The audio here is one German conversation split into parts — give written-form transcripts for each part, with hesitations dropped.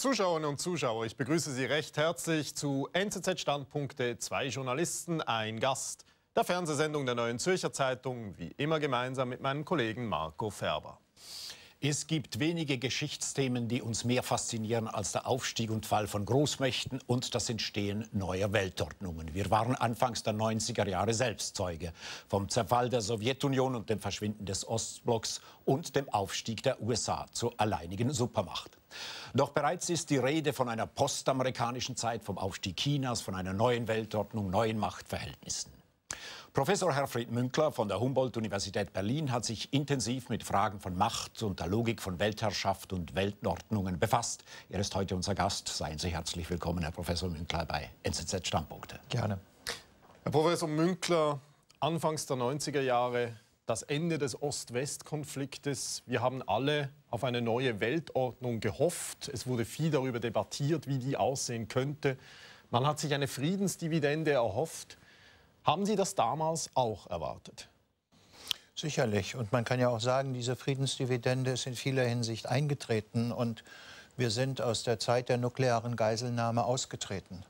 Zuschauerinnen und Zuschauer, ich begrüße Sie recht herzlich zu NZZ Standpunkte. Zwei Journalisten, ein Gast der Fernsehsendung der Neuen Zürcher Zeitung, wie immer gemeinsam mit meinem Kollegen Marco Färber. Es gibt wenige Geschichtsthemen, die uns mehr faszinieren als der Aufstieg und Fall von Großmächten und das Entstehen neuer Weltordnungen. Wir waren anfangs der 90er Jahre selbst Zeuge vom Zerfall der Sowjetunion und dem Verschwinden des Ostblocks und dem Aufstieg der USA zur alleinigen Supermacht. Doch bereits ist die Rede von einer postamerikanischen Zeit, vom Aufstieg Chinas, von einer neuen Weltordnung, neuen Machtverhältnissen. Professor Herfried Münkler von der Humboldt-Universität Berlin hat sich intensiv mit Fragen von Macht und der Logik von Weltherrschaft und Weltordnungen befasst. Er ist heute unser Gast. Seien Sie herzlich willkommen, Herr Professor Münkler, bei NZZ Standpunkte. Gerne. Herr Professor Münkler, anfangs der 90er Jahre, das Ende des Ost-West-Konfliktes. Wir haben alle auf eine neue Weltordnung gehofft. Es wurde viel darüber debattiert, wie die aussehen könnte. Man hat sich eine Friedensdividende erhofft. Haben Sie das damals auch erwartet? Sicherlich. Und man kann ja auch sagen, diese Friedensdividende ist in vieler Hinsicht eingetreten und wir sind aus der Zeit der nuklearen Geiselnahme ausgetreten.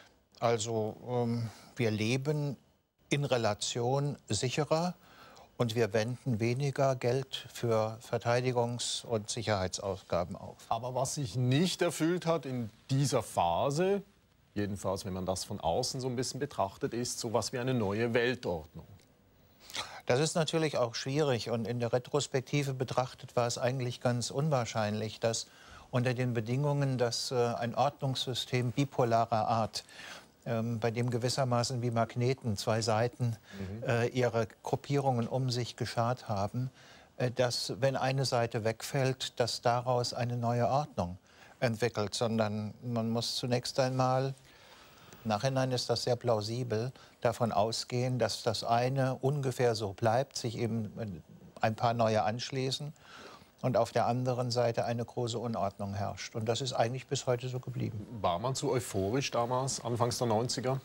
Also wir leben in Relation sicherer und wir wenden weniger Geld für Verteidigungs- und Sicherheitsausgaben auf. Aber was sich nicht erfüllt hat in dieser Phase, jedenfalls, wenn man das von außen so ein bisschen betrachtet, ist sowas wie eine neue Weltordnung. Das ist natürlich auch schwierig und in der Retrospektive betrachtet war es eigentlich ganz unwahrscheinlich, dass unter den Bedingungen, dass ein Ordnungssystem bipolarer Art, bei dem gewissermaßen wie Magneten zwei Seiten ihre Gruppierungen um sich geschart haben, dass, wenn eine Seite wegfällt, dass daraus eine neue Ordnung entwickelt, sondern man muss zunächst einmal, im Nachhinein ist das sehr plausibel, davon ausgehen, dass das eine ungefähr so bleibt, sich eben ein paar neue anschließen und auf der anderen Seite eine große Unordnung herrscht. Und das ist eigentlich bis heute so geblieben. War man zu euphorisch damals, anfangs der 90er?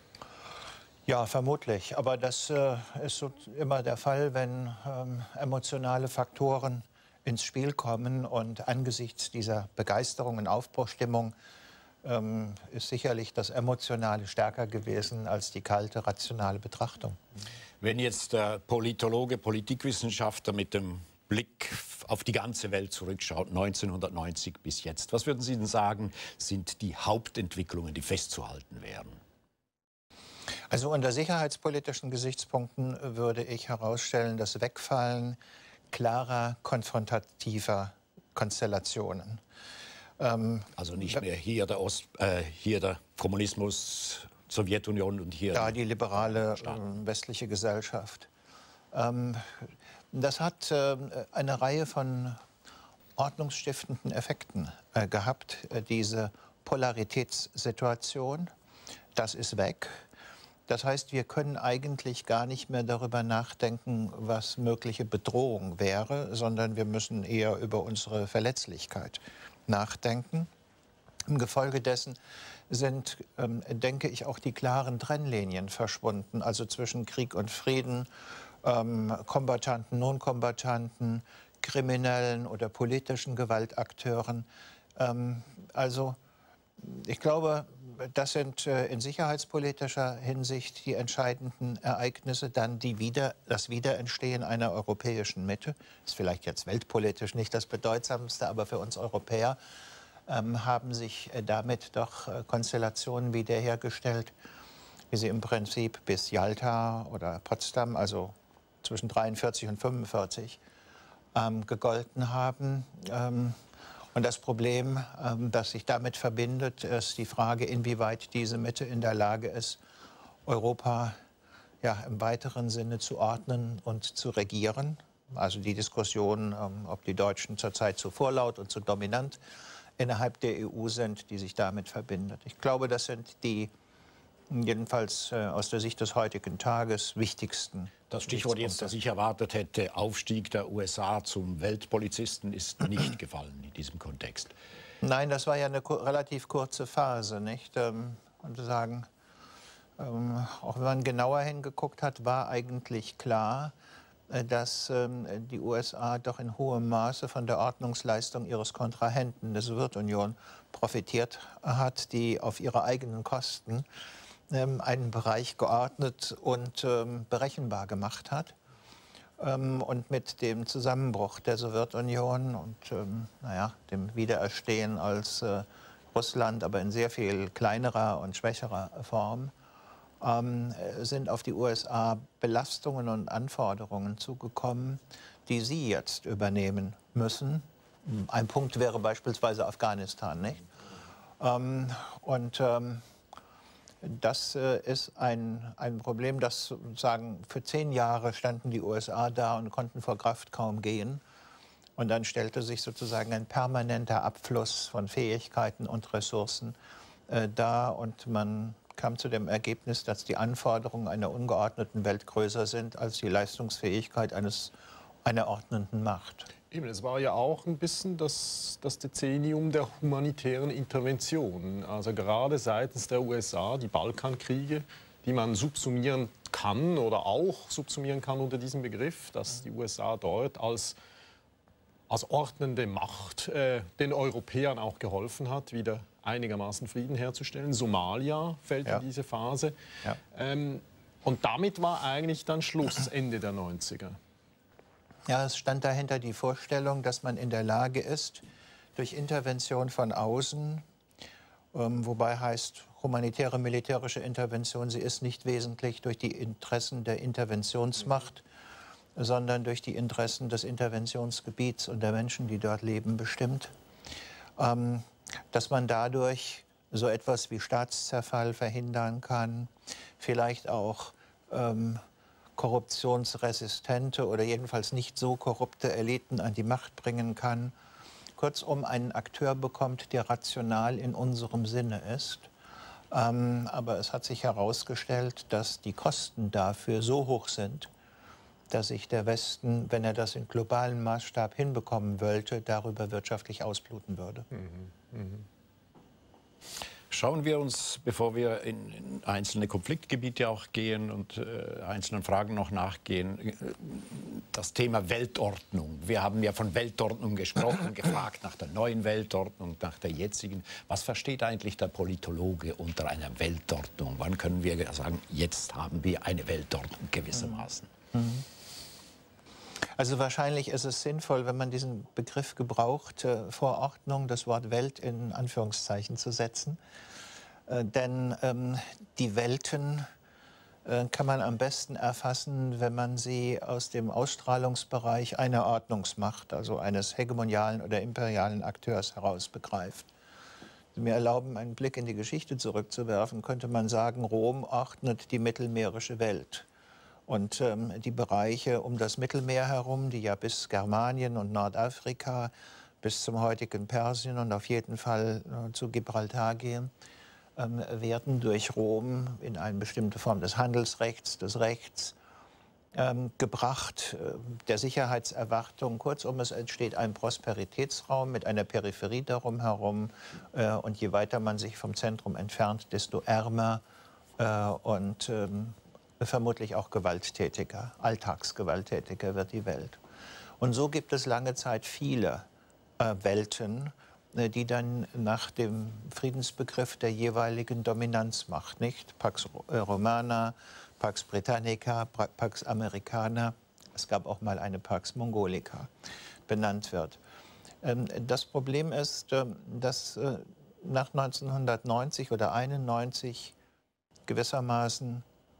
Ja, vermutlich. Aber das ist so immer der Fall, wenn emotionale Faktoren ins Spiel kommen. Und angesichts dieser Begeisterung und Aufbruchstimmung ist sicherlich das Emotionale stärker gewesen als die kalte, rationale Betrachtung. Wenn jetzt der Politologe, Politikwissenschaftler mit dem Blick auf die ganze Welt zurückschaut, 1990 bis jetzt, was würden Sie denn sagen, sind die Hauptentwicklungen, die festzuhalten wären? Also unter sicherheitspolitischen Gesichtspunkten würde ich herausstellen, das Wegfallen klarer, konfrontativer Konstellationen. Also nicht mehr hier der Kommunismus, Sowjetunion und hier ja, die liberale westliche Gesellschaft. Das hat eine Reihe von ordnungsstiftenden Effekten gehabt, diese Polaritätssituation. Das ist weg. Das heißt, wir können eigentlich gar nicht mehr darüber nachdenken, was mögliche Bedrohung wäre, sondern wir müssen eher über unsere Verletzlichkeit nachdenken. Im Gefolge dessen sind, denke ich, auch die klaren Trennlinien verschwunden, also zwischen Krieg und Frieden, Kombattanten, Non-Kombattanten, kriminellen oder politischen Gewaltakteuren. Also ich glaube, das sind in sicherheitspolitischer Hinsicht die entscheidenden Ereignisse. Dann das Wiederentstehen einer europäischen Mitte. Ist vielleicht jetzt weltpolitisch nicht das Bedeutsamste, aber für uns Europäer haben sich damit doch Konstellationen wiederhergestellt, wie sie im Prinzip bis Jalta oder Potsdam, also zwischen 1943 und 1945, gegolten haben. Und das Problem, das sich damit verbindet, ist die Frage, inwieweit diese Mitte in der Lage ist, Europa ja, im weiteren Sinne zu ordnen und zu regieren. Also die Diskussion, ob die Deutschen zurzeit zu vorlaut und zu dominant innerhalb der EU sind, die sich damit verbindet. Ich glaube, das sind die, jedenfalls aus der Sicht des heutigen Tages, wichtigsten. Das Stichwort jetzt, das ich erwartet hätte, Aufstieg der USA zum Weltpolizisten, ist nicht gefallen in diesem Kontext. Nein, das war ja eine relativ kurze Phase, nicht? Und sagen, auch wenn man genauer hingeguckt hat, war eigentlich klar, dass die USA doch in hohem Maße von der Ordnungsleistung ihres Kontrahenten, der Sowjetunion, profitiert hat, die auf ihre eigenen Kosten einen Bereich geordnet und berechenbar gemacht hat. Und mit dem Zusammenbruch der Sowjetunion und naja, dem Wiedererstehen als Russland, aber in sehr viel kleinerer und schwächerer Form, sind auf die USA Belastungen und Anforderungen zugekommen, die sie jetzt übernehmen müssen. Ein Punkt wäre beispielsweise Afghanistan, nicht? Das ist ein Problem, das sozusagen für 10 Jahre standen die USA da und konnten vor Kraft kaum gehen. Und dann stellte sich sozusagen ein permanenter Abfluss von Fähigkeiten und Ressourcen dar. Und man kam zu dem Ergebnis, dass die Anforderungen einer ungeordneten Welt größer sind als die Leistungsfähigkeit einer ordnenden Macht. Eben, es war ja auch ein bisschen das Dezennium der humanitären Intervention. Also gerade seitens der USA, die Balkankriege, die man subsumieren kann oder auch subsumieren kann unter diesem Begriff, dass die USA dort als ordnende Macht den Europäern auch geholfen hat, wieder einigermaßen Frieden herzustellen. Somalia fällt in diese Phase. Ja. Und damit war eigentlich dann Schluss, Ende der 90er. Ja, es stand dahinter die Vorstellung, dass man in der Lage ist, durch Intervention von außen, wobei heißt humanitäre militärische Intervention, sie ist nicht wesentlich durch die Interessen der Interventionsmacht, sondern durch die Interessen des Interventionsgebiets und der Menschen, die dort leben, bestimmt. Dass man dadurch so etwas wie Staatszerfall verhindern kann, vielleicht auch korruptionsresistente oder jedenfalls nicht so korrupte Eliten an die Macht bringen kann. Kurzum, einen Akteur bekommt, der rational in unserem Sinne ist. Aber es hat sich herausgestellt, dass die Kosten dafür so hoch sind, dass sich der Westen, wenn er das in globalen Maßstab hinbekommen wollte, darüber wirtschaftlich ausbluten würde. Schauen wir uns, bevor wir in einzelne Konfliktgebiete auch gehen und einzelnen Fragen noch nachgehen, das Thema Weltordnung. Wir haben ja von Weltordnung gesprochen, gefragt nach der neuen Weltordnung, nach der jetzigen. Was versteht eigentlich der Politologe unter einer Weltordnung? Wann können wir sagen, jetzt haben wir eine Weltordnung gewissermaßen? Also wahrscheinlich ist es sinnvoll, wenn man diesen Begriff gebraucht, Verordnung, das Wort Welt in Anführungszeichen zu setzen. Denn die Welten kann man am besten erfassen, wenn man sie aus dem Ausstrahlungsbereich einer Ordnungsmacht, also eines hegemonialen oder imperialen Akteurs heraus begreift. Wenn Sie mir erlauben, einen Blick in die Geschichte zurückzuwerfen, könnte man sagen, Rom ordnet die mittelmeerische Welt. Und die Bereiche um das Mittelmeer herum, die ja bis Germanien und Nordafrika, bis zum heutigen Persien und auf jeden Fall zu Gibraltar gehen, werden durch Rom in eine bestimmte Form des Handelsrechts, des Rechts gebracht, der Sicherheitserwartung. Kurzum, es entsteht ein Prosperitätsraum mit einer Peripherie darum herum. Und je weiter man sich vom Zentrum entfernt, desto ärmer und vermutlich auch gewalttätiger, alltagsgewalttätiger wird die Welt. Und so gibt es lange Zeit viele Welten, die dann nach dem Friedensbegriff der jeweiligen Dominanzmacht, nicht? Pax Romana, Pax Britannica, Pax Americana, es gab auch mal eine Pax Mongolica, benannt wird. Das Problem ist, dass nach 1990 oder 1991 gewissermaßen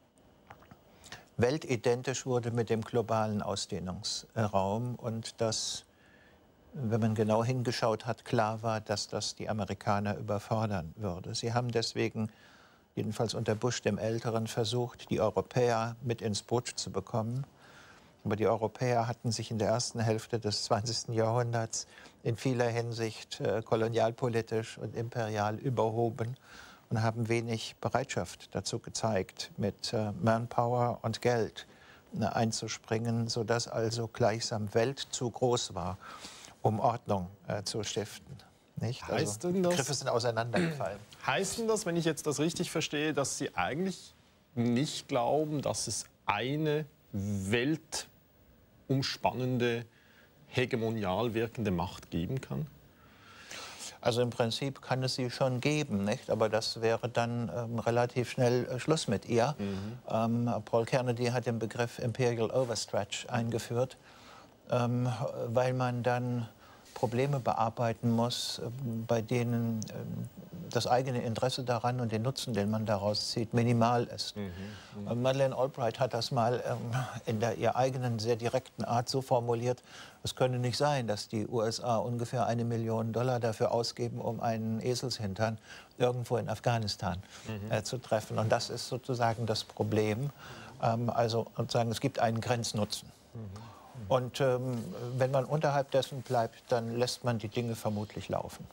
weltidentisch wurde mit dem globalen Ausdehnungsraum und dass, wenn man genau hingeschaut hat, klar war, dass das die Amerikaner überfordern würde. Sie haben deswegen, jedenfalls unter Bush dem Älteren, versucht, die Europäer mit ins Boot zu bekommen. Aber die Europäer hatten sich in der ersten Hälfte des 20. Jahrhunderts in vieler Hinsicht kolonialpolitisch und imperial überhoben und haben wenig Bereitschaft dazu gezeigt, mit Manpower und Geld einzuspringen, sodass also gleichsam Welt zu groß war, um Ordnung zu stiften. Nicht? Heißt also, denn das, Begriffe sind auseinandergefallen. Heißt denn das, wenn ich jetzt das richtig verstehe, dass Sie eigentlich nicht glauben, dass es eine Weltordnung umspannende, hegemonial wirkende Macht geben kann? Also im Prinzip kann es sie schon geben, nicht? Aber das wäre dann relativ schnell Schluss mit ihr. Paul Kennedy hat den Begriff Imperial Overstretch eingeführt, weil man dann Probleme bearbeiten muss, bei denen das eigene Interesse daran und den Nutzen, den man daraus zieht, minimal ist. Madeleine Albright hat das mal in ihrer eigenen, sehr direkten Art so formuliert: Es könne nicht sein, dass die USA ungefähr $1 Million dafür ausgeben, um einen Eselshintern irgendwo in Afghanistan zu treffen. Und das ist sozusagen das Problem. Also sozusagen, es gibt einen Grenznutzen. Und wenn man unterhalb dessen bleibt, dann lässt man die Dinge vermutlich laufen.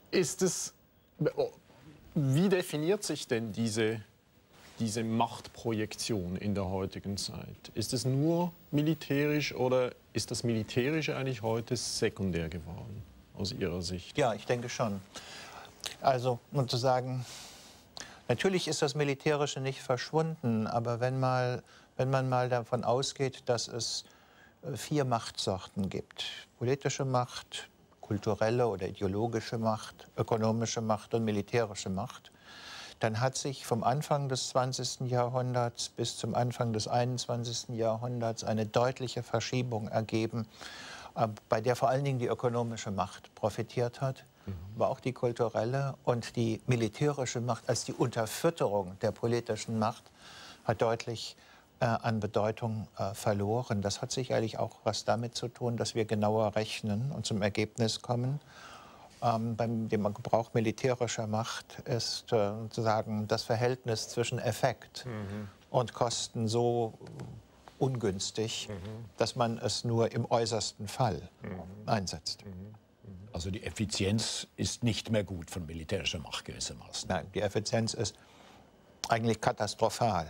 Wie definiert sich denn diese Machtprojektion in der heutigen Zeit? Ist es nur militärisch oder ist das Militärische eigentlich heute sekundär geworden, aus Ihrer Sicht? Ja, ich denke schon. Also, um zu sagen, natürlich ist das Militärische nicht verschwunden, aber wenn man mal davon ausgeht, dass es 4 Machtsorten gibt: politische Macht, kulturelle oder ideologische Macht, ökonomische Macht und militärische Macht, dann hat sich vom Anfang des 20. Jahrhunderts bis zum Anfang des 21. Jahrhunderts eine deutliche Verschiebung ergeben, bei der vor allen Dingen die ökonomische Macht profitiert hat, aber auch die kulturelle, und die militärische Macht als die Unterfütterung der politischen Macht hat deutlich an Bedeutung verloren. Das hat sicherlich auch was damit zu tun, dass wir genauer rechnen und zum Ergebnis kommen. Beim dem Gebrauch militärischer Macht ist sozusagen das Verhältnis zwischen Effekt und Kosten so ungünstig, dass man es nur im äußersten Fall einsetzt. Also die Effizienz ist nicht mehr gut von militärischer Macht gewissermaßen. Nein, die Effizienz ist eigentlich katastrophal.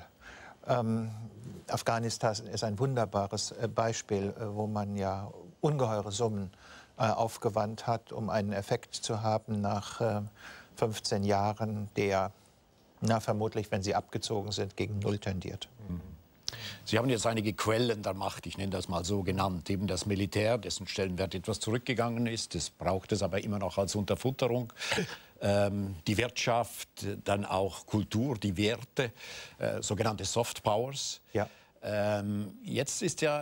Afghanistan ist ein wunderbares Beispiel, wo man ja ungeheure Summen aufgewandt hat, um einen Effekt zu haben nach 15 Jahren, der vermutlich, wenn sie abgezogen sind, gegen Null tendiert. Sie haben jetzt einige Quellen der Macht, ich nenne das mal so genannt, eben das Militär, dessen Stellenwert etwas zurückgegangen ist, das braucht es aber immer noch als Unterfutterung. Die Wirtschaft, dann auch Kultur, die Werte, sogenannte Soft Powers. Ja. Jetzt ist ja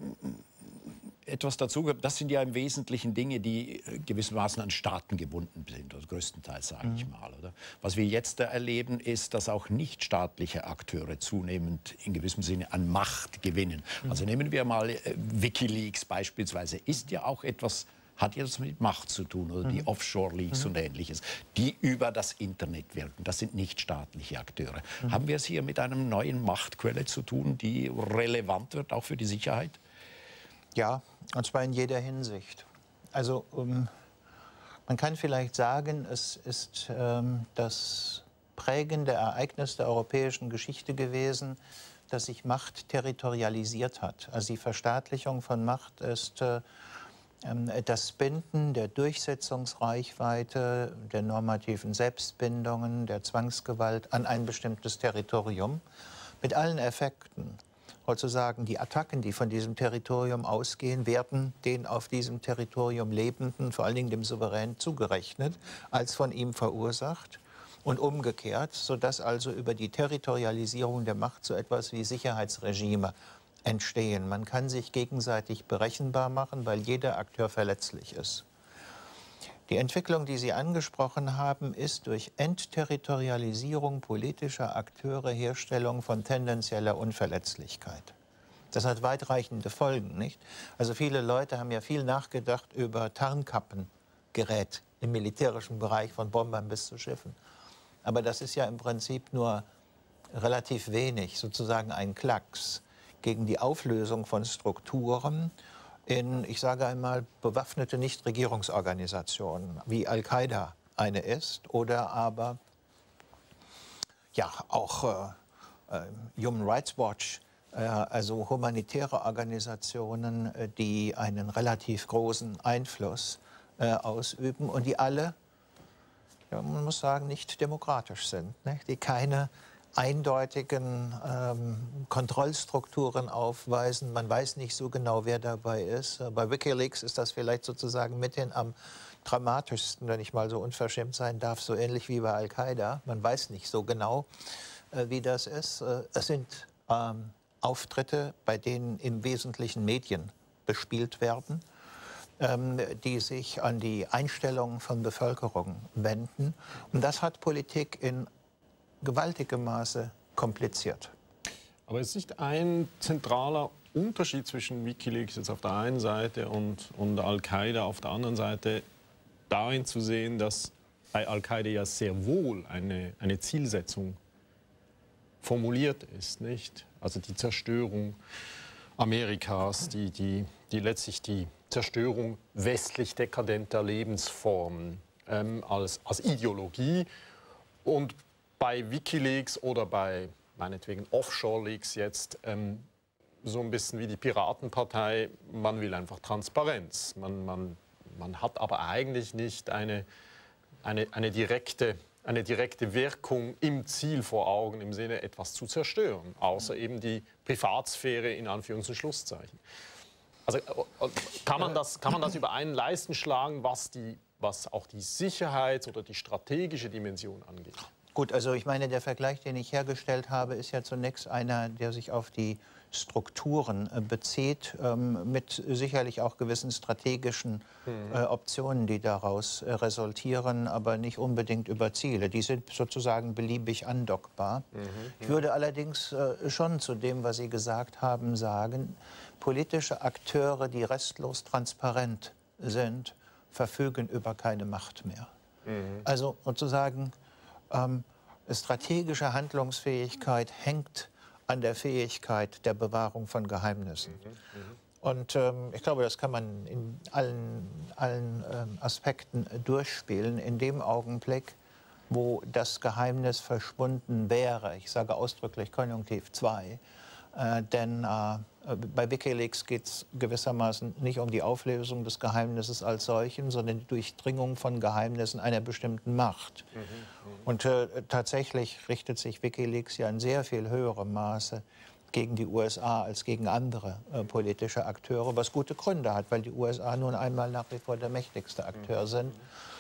etwas dazu, das sind ja im Wesentlichen Dinge, die gewissermaßen an Staaten gebunden sind, oder größtenteils, sage ich mal. Oder? Was wir jetzt erleben, ist, dass auch nichtstaatliche Akteure zunehmend in gewissem Sinne an Macht gewinnen. Also nehmen wir mal WikiLeaks beispielsweise, ist ja auch etwas, hat ja das mit Macht zu tun, oder die Offshore-Leaks und Ähnliches, die über das Internet wirken. Das sind nichtstaatliche Akteure. Haben wir es hier mit einer neuen Machtquelle zu tun, die relevant wird, auch für die Sicherheit? Ja, und zwar in jeder Hinsicht. Also man kann vielleicht sagen, es ist das prägende Ereignis der europäischen Geschichte gewesen, dass sich Macht territorialisiert hat. Also die Verstaatlichung von Macht ist das Binden der Durchsetzungsreichweite, der normativen Selbstbindungen, der Zwangsgewalt an ein bestimmtes Territorium mit allen Effekten. Sozusagen die Attacken, die von diesem Territorium ausgehen, werden den auf diesem Territorium Lebenden, vor allen Dingen dem Souverän, zugerechnet, als von ihm verursacht und umgekehrt, sodass also über die Territorialisierung der Macht so etwas wie Sicherheitsregime entstehen. Man kann sich gegenseitig berechenbar machen, weil jeder Akteur verletzlich ist. Die Entwicklung, die Sie angesprochen haben, ist durch Entterritorialisierung politischer Akteure Herstellung von tendenzieller Unverletzlichkeit. Das hat weitreichende Folgen, nicht? Also viele Leute haben ja viel nachgedacht über Tarnkappengerät im militärischen Bereich, von Bombern bis zu Schiffen. Aber das ist ja im Prinzip nur relativ wenig, sozusagen ein Klacks gegen die Auflösung von Strukturen in, ich sage einmal, bewaffnete Nichtregierungsorganisationen, wie Al-Qaida eine ist, oder aber ja auch Human Rights Watch, also humanitäre Organisationen, die einen relativ großen Einfluss ausüben und die alle, ja, man muss sagen, nicht demokratisch sind, ne? Die keine eindeutigen Kontrollstrukturen aufweisen. Man weiß nicht so genau, wer dabei ist. Bei WikiLeaks ist das vielleicht sozusagen mithin am dramatischsten, wenn ich mal so unverschämt sein darf, so ähnlich wie bei Al-Qaida. Man weiß nicht so genau, wie das ist. Es sind Auftritte, bei denen im Wesentlichen Medien bespielt werden, die sich an die Einstellung von Bevölkerung wenden. Und das hat Politik in gewaltigem Maße kompliziert. Aber es ist nicht ein zentraler Unterschied zwischen WikiLeaks jetzt auf der einen Seite und Al-Qaida auf der anderen Seite darin zu sehen, dass bei Al-Qaida ja sehr wohl eine Zielsetzung formuliert ist, nicht? Also die Zerstörung Amerikas, die letztlich die Zerstörung westlich dekadenter Lebensformen als Ideologie. Und bei WikiLeaks oder bei meinetwegen Offshore-Leaks jetzt so ein bisschen wie die Piratenpartei, man will einfach Transparenz. Man hat aber eigentlich nicht eine direkte Wirkung im Ziel vor Augen, im Sinne etwas zu zerstören, außer eben die Privatsphäre in Anführungs- und Schlusszeichen. Also kann man das über einen Leisten schlagen, was auch die Sicherheits- oder die strategische Dimension angeht? Gut, also ich meine, der Vergleich, den ich hergestellt habe, ist ja zunächst einer, der sich auf die Strukturen bezieht, mit sicherlich auch gewissen strategischen Optionen, die daraus resultieren, aber nicht unbedingt über Ziele. Die sind sozusagen beliebig andockbar. Ich würde allerdings schon zu dem, was Sie gesagt haben, sagen, politische Akteure, die restlos transparent sind, verfügen über keine Macht mehr. Also sozusagen strategische Handlungsfähigkeit hängt an der Fähigkeit der Bewahrung von Geheimnissen. Und ich glaube, das kann man in allen Aspekten durchspielen. In dem Augenblick, wo das Geheimnis verschwunden wäre, ich sage ausdrücklich Konjunktiv 2, denn bei WikiLeaks geht es gewissermaßen nicht um die Auflösung des Geheimnisses als solchen, sondern die Durchdringung von Geheimnissen einer bestimmten Macht. Und tatsächlich richtet sich WikiLeaks ja in sehr viel höherem Maße gegen die USA als gegen andere politische Akteure, was gute Gründe hat, weil die USA nun einmal nach wie vor der mächtigste Akteur sind.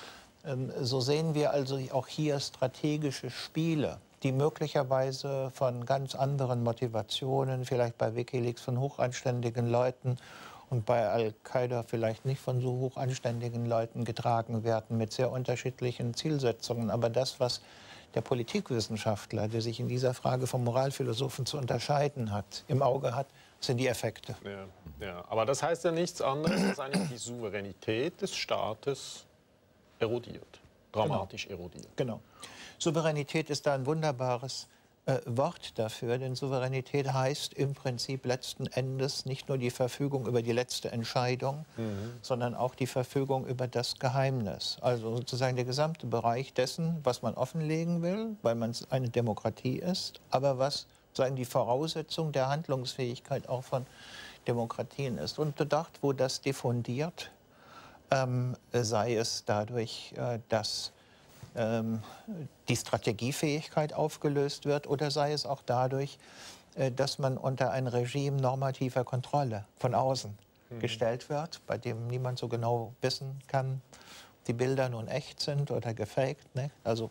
So sehen wir also auch hier strategische Spiele, die möglicherweise von ganz anderen Motivationen, vielleicht bei WikiLeaks von hochanständigen Leuten und bei Al-Qaida vielleicht nicht von so hochanständigen Leuten getragen werden, mit sehr unterschiedlichen Zielsetzungen. Aber das, was der Politikwissenschaftler, der sich in dieser Frage vom Moralphilosophen zu unterscheiden hat, im Auge hat, sind die Effekte. Ja, aber das heißt ja nichts anderes, als eigentlich die Souveränität des Staates erodiert, dramatisch erodiert. Genau. Souveränität ist da ein wunderbares Wort dafür, denn Souveränität heißt im Prinzip letzten Endes nicht nur die Verfügung über die letzte Entscheidung, sondern auch die Verfügung über das Geheimnis. Also sozusagen der gesamte Bereich dessen, was man offenlegen will, weil man eine Demokratie ist, aber was sozusagen die Voraussetzung der Handlungsfähigkeit auch von Demokratien ist. Und dort, wo das diffundiert, sei es dadurch, dass die Strategiefähigkeit aufgelöst wird, oder sei es auch dadurch, dass man unter ein Regime normativer Kontrolle von außen gestellt wird, bei dem niemand so genau wissen kann, ob die Bilder nun echt sind oder gefaked. Ne? Also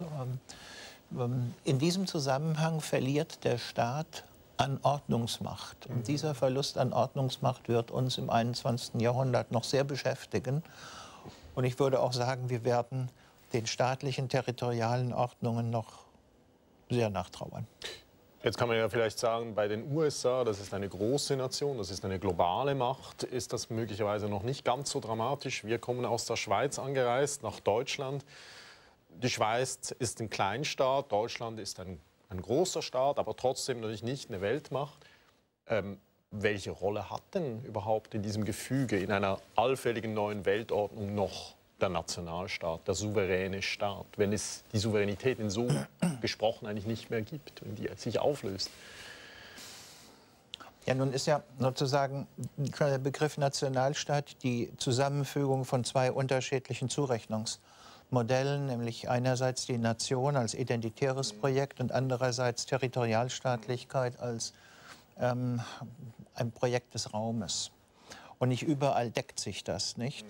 in diesem Zusammenhang verliert der Staat an Ordnungsmacht. Und dieser Verlust an Ordnungsmacht wird uns im 21. Jahrhundert noch sehr beschäftigen. Und ich würde auch sagen, wir werden den staatlichen territorialen Ordnungen noch sehr nachtrauern. Jetzt kann man ja vielleicht sagen, bei den USA, das ist eine große Nation, das ist eine globale Macht, ist das möglicherweise noch nicht ganz so dramatisch. Wir kommen aus der Schweiz angereist, nach Deutschland. Die Schweiz ist ein Kleinstaat, Deutschland ist ein großer Staat, aber trotzdem natürlich nicht eine Weltmacht. Welche Rolle hat denn überhaupt in diesem Gefüge, in einer allfälligen neuen Weltordnung noch der Nationalstaat, der souveräne Staat, wenn es die Souveränität in so gesprochen eigentlich nicht mehr gibt, wenn die sich auflöst? Ja, nun ist ja sozusagen der Begriff Nationalstaat die Zusammenfügung von zwei unterschiedlichen Zurechnungsmodellen. Modellen, nämlich einerseits die Nation als identitäres Projekt und andererseits Territorialstaatlichkeit als ein Projekt des Raumes. Und nicht überall deckt sich das, nicht?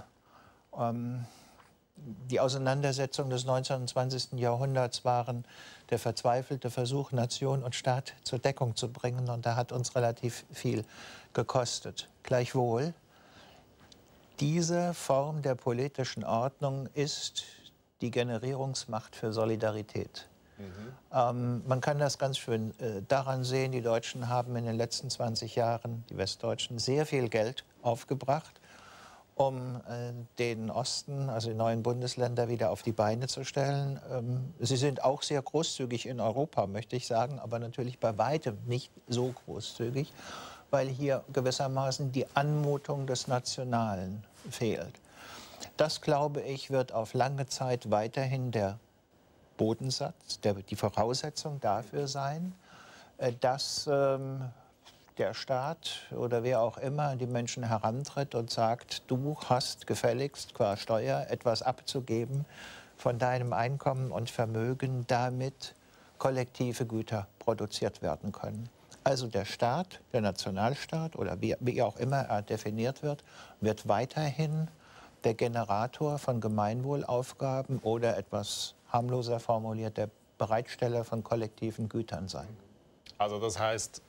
Die Auseinandersetzungen des 19. und 20. Jahrhunderts waren der verzweifelte Versuch, Nation und Staat zur Deckung zu bringen. Und da hat uns relativ viel gekostet. Gleichwohl, diese Form der politischen Ordnung ist die Generierungsmacht für Solidarität. Man kann das ganz schön daran sehen, die Deutschen haben in den letzten 20 Jahren, die Westdeutschen, sehr viel Geld aufgebracht, um den Osten, also die neuen Bundesländer, wieder auf die Beine zu stellen. Sie sind auch sehr großzügig in Europa, möchte ich sagen, aber natürlich bei weitem nicht so großzügig, weil hier gewissermaßen die Anmutung des Nationalen fehlt. Das, glaube ich, wird auf lange Zeit weiterhin der Bodensatz, die Voraussetzung dafür sein, dass der Staat oder wer auch immer an die Menschen herantritt und sagt, du hast gefälligst qua Steuer etwas abzugeben von deinem Einkommen und Vermögen, damit kollektive Güter produziert werden können. Also der Staat, der Nationalstaat oder wie auch immer er definiert wird weiterhin der Generator von Gemeinwohlaufgaben oder etwas harmloser formuliert, der Bereitsteller von kollektiven Gütern sein. Also das heißt,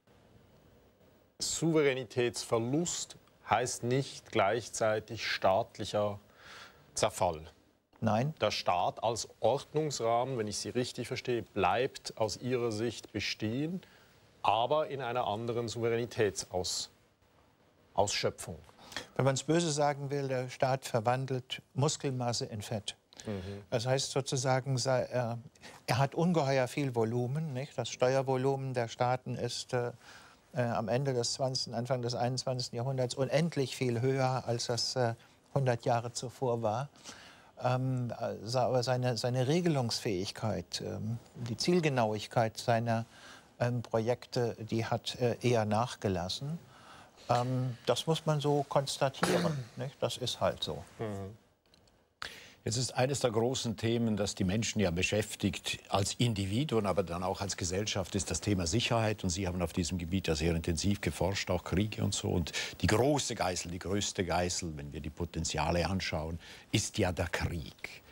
Souveränitätsverlust heißt nicht gleichzeitig staatlicher Zerfall. Nein. Der Staat als Ordnungsrahmen, wenn ich Sie richtig verstehe, bleibt aus Ihrer Sicht bestehen, aber in einer anderen Souveränitätsausschöpfung. Wenn man es böse sagen will, der Staat verwandelt Muskelmasse in Fett. Das heißt sozusagen, er hat ungeheuer viel Volumen. Nicht? Das Steuervolumen der Staaten ist am Ende des 20., Anfang des 21. Jahrhunderts unendlich viel höher, als das 100 Jahre zuvor war. Aber seine Regelungsfähigkeit, die Zielgenauigkeit seiner Projekte, die hat eher nachgelassen. Das muss man so konstatieren. Nicht? Das ist halt so. Jetzt ist eines der großen Themen, das die Menschen ja beschäftigt, als Individuen, aber dann auch als Gesellschaft, ist das Thema Sicherheit. Und Sie haben auf diesem Gebiet ja sehr intensiv geforscht, auch Kriege und so. Und die große Geißel, die größte Geißel, wenn wir die Potenziale anschauen, ist ja der Krieg.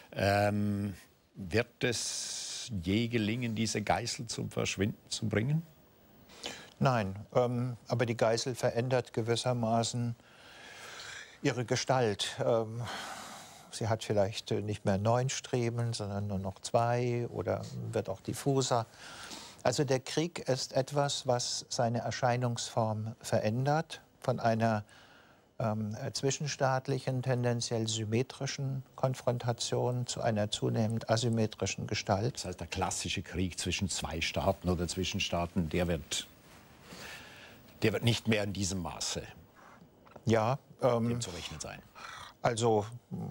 Wird es je gelingen, diese Geißel zum Verschwinden zu bringen? Nein, aber die Geißel verändert gewissermaßen ihre Gestalt. Sie hat vielleicht nicht mehr 9 Striemen, sondern nur noch 2 oder wird auch diffuser. Also der Krieg ist etwas, was seine Erscheinungsform verändert, von einer zwischenstaatlichen, tendenziell symmetrischen Konfrontation zu einer zunehmend asymmetrischen Gestalt. Das heißt, der klassische Krieg zwischen 2 Staaten oder Zwischenstaaten, der wird nicht mehr in diesem Maße dem zu rechnen sein. Also,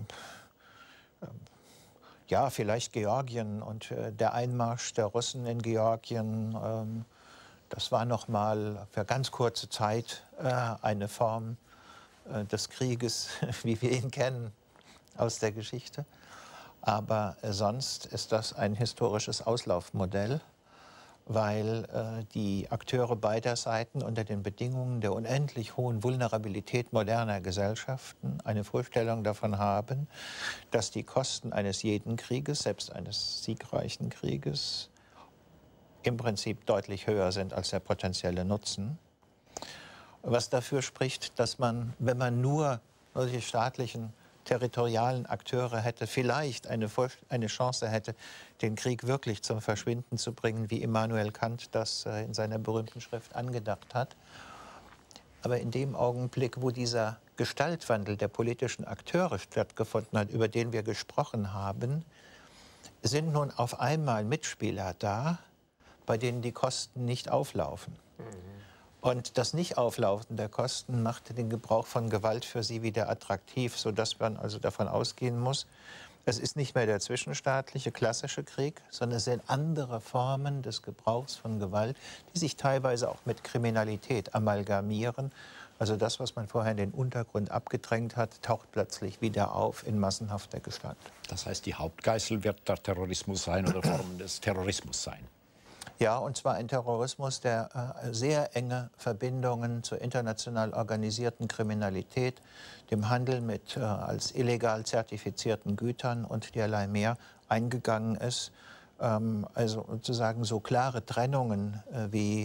ja, vielleicht Georgien und der Einmarsch der Russen in Georgien, das war noch mal für ganz kurze Zeit eine Form des Krieges, wie wir ihn kennen aus der Geschichte. Aber sonst ist das ein historisches Auslaufmodell, weil die Akteure beider Seiten unter den Bedingungen der unendlich hohen Vulnerabilität moderner Gesellschaften eine Vorstellung davon haben, dass die Kosten eines jeden Krieges, selbst eines siegreichen Krieges, im Prinzip deutlich höher sind als der potenzielle Nutzen. Was dafür spricht, dass man, wenn man nur solche staatlichen territorialen Akteure hätte, vielleicht eine Chance hätte, den Krieg wirklich zum Verschwinden zu bringen, wie Immanuel Kant das in seiner berühmten Schrift angedacht hat. Aber in dem Augenblick, wo dieser Gestaltwandel der politischen Akteure stattgefunden hat, über den wir gesprochen haben, sind nun auf einmal Mitspieler da, bei denen die Kosten nicht auflaufen. Und das Nicht-Auflaufen der Kosten macht den Gebrauch von Gewalt für sie wieder attraktiv, sodass man also davon ausgehen muss, Es ist nicht mehr der zwischenstaatliche klassische Krieg, sondern es sind andere Formen des Gebrauchs von Gewalt, die sich teilweise auch mit Kriminalität amalgamieren. Also das, was man vorher in den Untergrund abgedrängt hat, taucht plötzlich wieder auf in massenhafter Gestalt. Das heißt, die Hauptgeißel wird der Terrorismus sein oder Formen des Terrorismus sein? Ja, und zwar ein Terrorismus, der sehr enge Verbindungen zur international organisierten Kriminalität, dem Handel mit als illegal zertifizierten Gütern und derlei mehr eingegangen ist. Also sozusagen so klare Trennungen, wie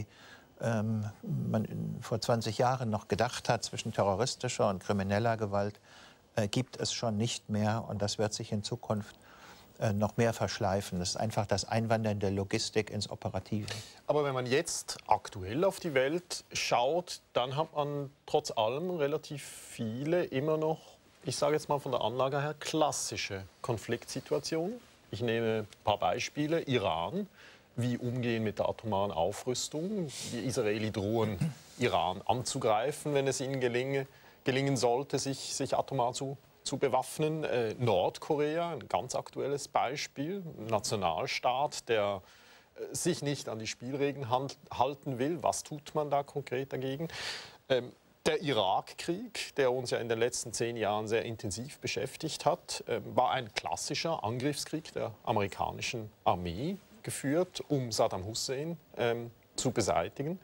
man vor 20 Jahren noch gedacht hat zwischen terroristischer und krimineller Gewalt, gibt es schon nicht mehr. Und das wird sich in Zukunft noch mehr verschleifen. Das ist einfach das Einwandern der Logistik ins Operative. Aber wenn man jetzt aktuell auf die Welt schaut, dann hat man trotz allem relativ viele immer noch, ich sage jetzt mal von der Anlage her, klassische Konfliktsituationen. Ich nehme ein paar Beispiele. Iran, wie umgehen mit der atomaren Aufrüstung. Die Israeli drohen, Iran anzugreifen, wenn es ihnen gelingen sollte, sich atomar zu bewaffnen. Nordkorea, ein ganz aktuelles Beispiel, ein Nationalstaat, der sich nicht an die Spielregeln halten will. Was tut man da konkret dagegen? Der Irakkrieg, der uns ja in den letzten 10 Jahren sehr intensiv beschäftigt hat, war ein klassischer Angriffskrieg der amerikanischen Armee, geführt, um Saddam Hussein zu beseitigen.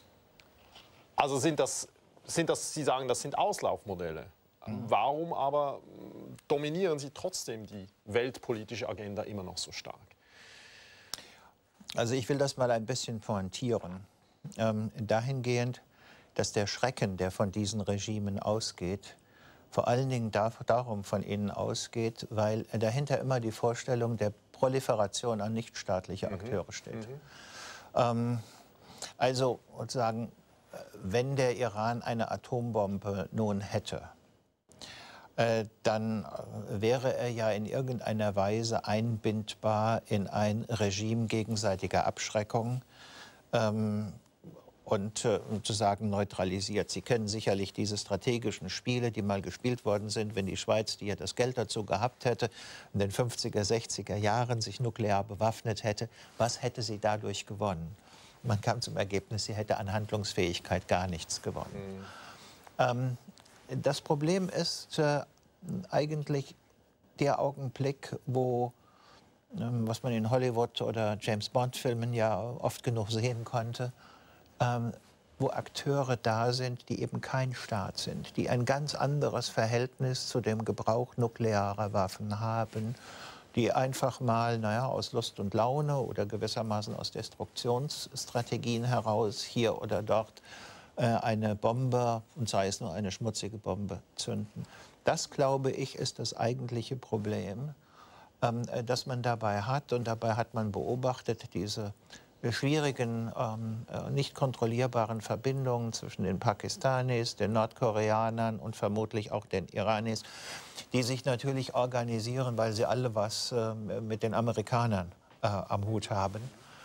Also Sie sagen, das sind Auslaufmodelle. Warum aber dominieren Sie trotzdem die weltpolitische Agenda immer noch so stark? Also ich will das mal ein bisschen pointieren. Dahingehend, dass der Schrecken, der von diesen Regimen ausgeht, vor allen Dingen darum von ihnen ausgeht, weil dahinter immer die Vorstellung der Proliferation an nichtstaatliche Akteure steht. Also sozusagen, wenn der Iran eine Atombombe nun hätte, dann wäre er ja in irgendeiner Weise einbindbar in ein Regime gegenseitiger Abschreckung und sozusagen neutralisiert. Sie kennen sicherlich diese strategischen Spiele, die mal gespielt worden sind, wenn die Schweiz, die ja das Geld dazu gehabt hätte, in den 50er, 60er Jahren sich nuklear bewaffnet hätte. Was hätte sie dadurch gewonnen? Man kam zum Ergebnis, sie hätte an Handlungsfähigkeit gar nichts gewonnen. Das Problem ist eigentlich der Augenblick, wo, was man in Hollywood- oder James-Bond-Filmen ja oft genug sehen konnte, wo Akteure da sind, die eben kein Staat sind, die ein ganz anderes Verhältnis zu dem Gebrauch nuklearer Waffen haben, die einfach mal, naja, aus Lust und Laune oder gewissermaßen aus Destruktionsstrategien heraus hier oder dort eine Bombe, und sei es nur eine schmutzige Bombe, zünden. Das, glaube ich, ist das eigentliche Problem, das man dabei hat. Und dabei hat man beobachtet diese schwierigen, nicht kontrollierbaren Verbindungen zwischen den Pakistanis, den Nordkoreanern und vermutlich auch den Iranis, die sich natürlich organisieren, weil sie alle was mit den Amerikanern am Hut haben.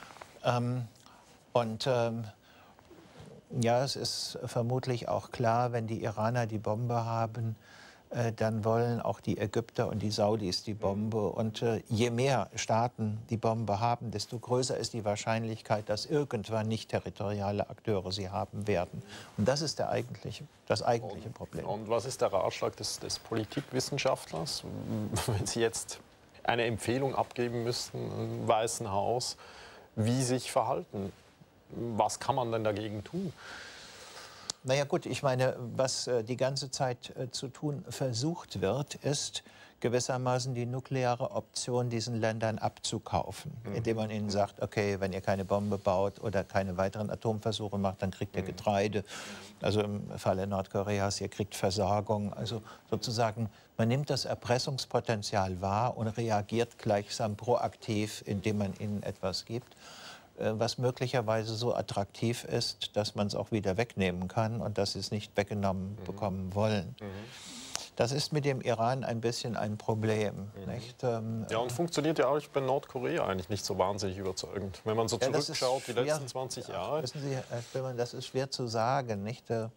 Ja, es ist vermutlich auch klar, wenn die Iraner die Bombe haben, dann wollen auch die Ägypter und die Saudis die Bombe. Und je mehr Staaten die Bombe haben, desto größer ist die Wahrscheinlichkeit, dass irgendwann nicht territoriale Akteure sie haben werden. Und das ist das eigentliche Problem. Und was ist der Ratschlag des Politikwissenschaftlers, wenn Sie jetzt eine Empfehlung abgeben müssten im Weißen Haus, wie sich verhalten? Was kann man denn dagegen tun? Naja gut, ich meine, was die ganze Zeit zu tun versucht wird, ist gewissermaßen die nukleare Option diesen Ländern abzukaufen, indem man ihnen sagt, okay, wenn ihr keine Bombe baut oder keine weiteren Atomversuche macht, dann kriegt ihr Getreide. Also im Falle Nordkoreas, ihr kriegt Versorgung. Also sozusagen, man nimmt das Erpressungspotenzial wahr und reagiert gleichsam proaktiv, indem man ihnen etwas gibt, was möglicherweise so attraktiv ist, dass man es auch wieder wegnehmen kann und dass sie es nicht weggenommen bekommen wollen. Das ist mit dem Iran ein bisschen ein Problem. Nicht? Ja, und funktioniert ja auch bei Nordkorea eigentlich nicht so wahnsinnig überzeugend. Wenn man so zurückschaut, die letzten 20 Jahre. Wissen Sie, Herr Spillmann, das ist schwer zu sagen. Nicht?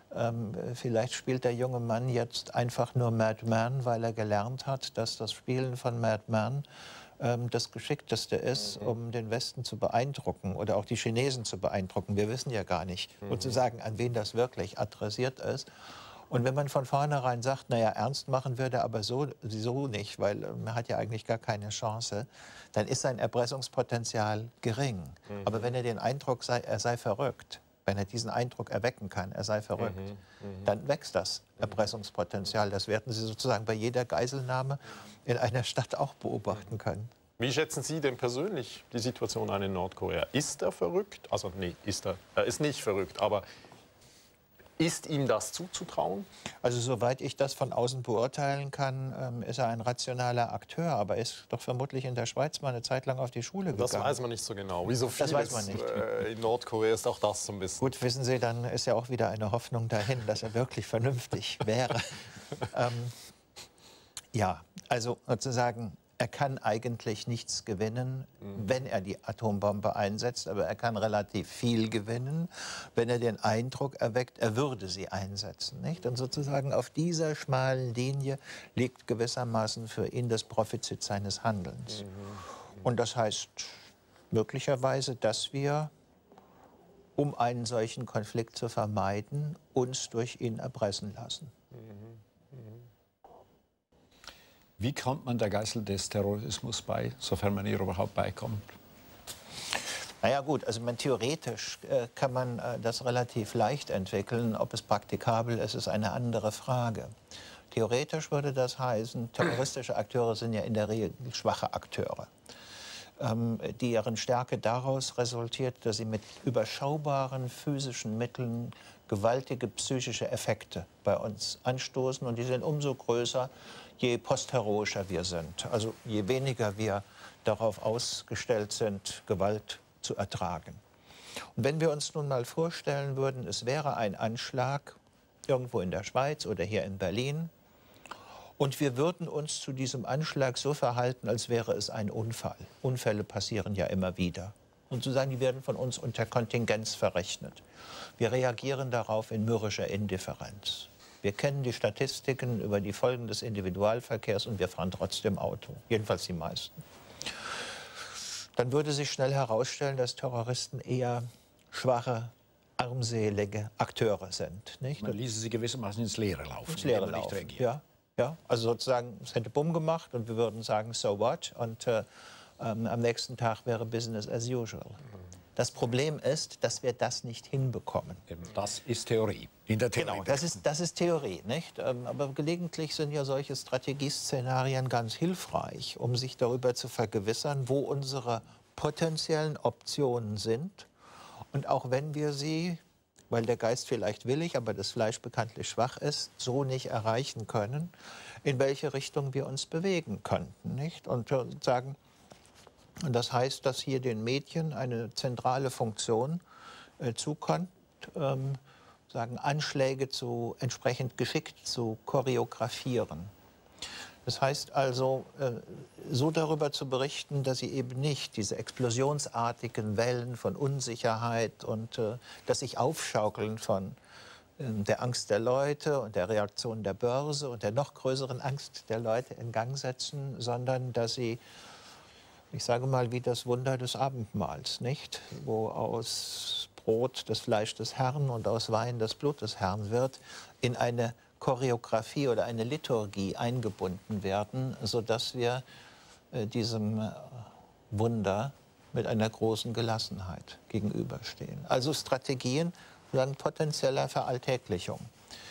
Vielleicht spielt der junge Mann jetzt einfach nur Madman, weil er gelernt hat, dass das Spielen von Madman das Geschickteste ist, um den Westen zu beeindrucken oder auch die Chinesen zu beeindrucken. Wir wissen ja gar nicht, sozusagen, an wen das wirklich adressiert ist. Und wenn man von vornherein sagt, naja, ernst machen würde, aber so nicht, weil man hat ja eigentlich gar keine Chance, dann ist sein Erpressungspotenzial gering. Aber wenn er den Eindruck er sei verrückt, wenn er diesen Eindruck erwecken kann, er sei verrückt, dann wächst das Erpressungspotenzial. Das werden Sie sozusagen bei jeder Geiselnahme in einer Stadt auch beobachten können. Wie schätzen Sie denn persönlich die Situation an in Nordkorea? Ist er verrückt? Also nee, er ist nicht verrückt, aber ist ihm das zuzutrauen? Also soweit ich das von außen beurteilen kann, ist er ein rationaler Akteur, aber er ist doch vermutlich in der Schweiz mal eine Zeit lang auf die Schule gegangen. Das weiß man nicht so genau. Wie so vieles, das weiß man nicht. In Nordkorea ist auch das so ein bisschen. Gut, wissen Sie, dann ist ja auch wieder eine Hoffnung dahin, dass er wirklich vernünftig wäre. Ja, also sozusagen, er kann eigentlich nichts gewinnen, wenn er die Atombombe einsetzt, aber er kann relativ viel gewinnen, wenn er den Eindruck erweckt, er würde sie einsetzen. Nicht? Und sozusagen auf dieser schmalen Linie liegt gewissermaßen für ihn das Profizit seines Handelns. Und das heißt möglicherweise, dass wir, um einen solchen Konflikt zu vermeiden, uns durch ihn erpressen lassen. Wie kommt man der Geißel des Terrorismus bei, sofern man ihr überhaupt beikommt? Naja gut, also theoretisch kann man das relativ leicht entwickeln. Ob es praktikabel ist, ist eine andere Frage. Theoretisch würde das heißen, terroristische Akteure sind ja in der Regel schwache Akteure, deren Stärke daraus resultiert, dass sie mit überschaubaren physischen Mitteln gewaltige psychische Effekte bei uns anstoßen. Und die sind umso größer, je postheroischer wir sind. Also je weniger wir darauf ausgestellt sind, Gewalt zu ertragen. Und wenn wir uns nun mal vorstellen würden, es wäre ein Anschlag irgendwo in der Schweiz oder hier in Berlin, und wir würden uns zu diesem Anschlag so verhalten, als wäre es ein Unfall. Unfälle passieren ja immer wieder. Und sozusagen, die werden von uns unter Kontingenz verrechnet. Wir reagieren darauf in mürrischer Indifferenz. Wir kennen die Statistiken über die Folgen des Individualverkehrs und wir fahren trotzdem Auto, jedenfalls die meisten. Dann würde sich schnell herausstellen, dass Terroristen eher schwache, armselige Akteure sind. Nicht? Man ließe sie gewissermaßen ins Leere laufen. Ins Leere laufen, ja. Ja, also sozusagen, es hätte Bumm gemacht und wir würden sagen, so what? Und am nächsten Tag wäre Business as usual. Das Problem ist, dass wir das nicht hinbekommen. Das ist Theorie. In der Theorie. Genau, das ist Theorie, nicht? Aber gelegentlich sind ja solche Strategieszenarien ganz hilfreich, um sich darüber zu vergewissern, wo unsere potenziellen Optionen sind. Und auch wenn wir sie, weil der Geist vielleicht willig, aber das Fleisch bekanntlich schwach ist, so nicht erreichen können, in welche Richtung wir uns bewegen könnten, nicht? Und sagen, das heißt, dass hier den Medien eine zentrale Funktion zukommt, sagen, Anschläge entsprechend geschickt zu choreografieren. Das heißt also, so darüber zu berichten, dass sie eben nicht diese explosionsartigen Wellen von Unsicherheit und das sich Aufschaukeln von der Angst der Leute und der Reaktion der Börse und der noch größeren Angst der Leute in Gang setzen, sondern dass sie, ich sage mal, wie das Wunder des Abendmahls, nicht? Wo aus Brot das Fleisch des Herrn und aus Wein das Blut des Herrn wird, in eine Choreografie oder eine Liturgie eingebunden werden, sodass wir diesem Wunder mit einer großen Gelassenheit gegenüberstehen. Also Strategien dann potenzieller Veralltäglichung.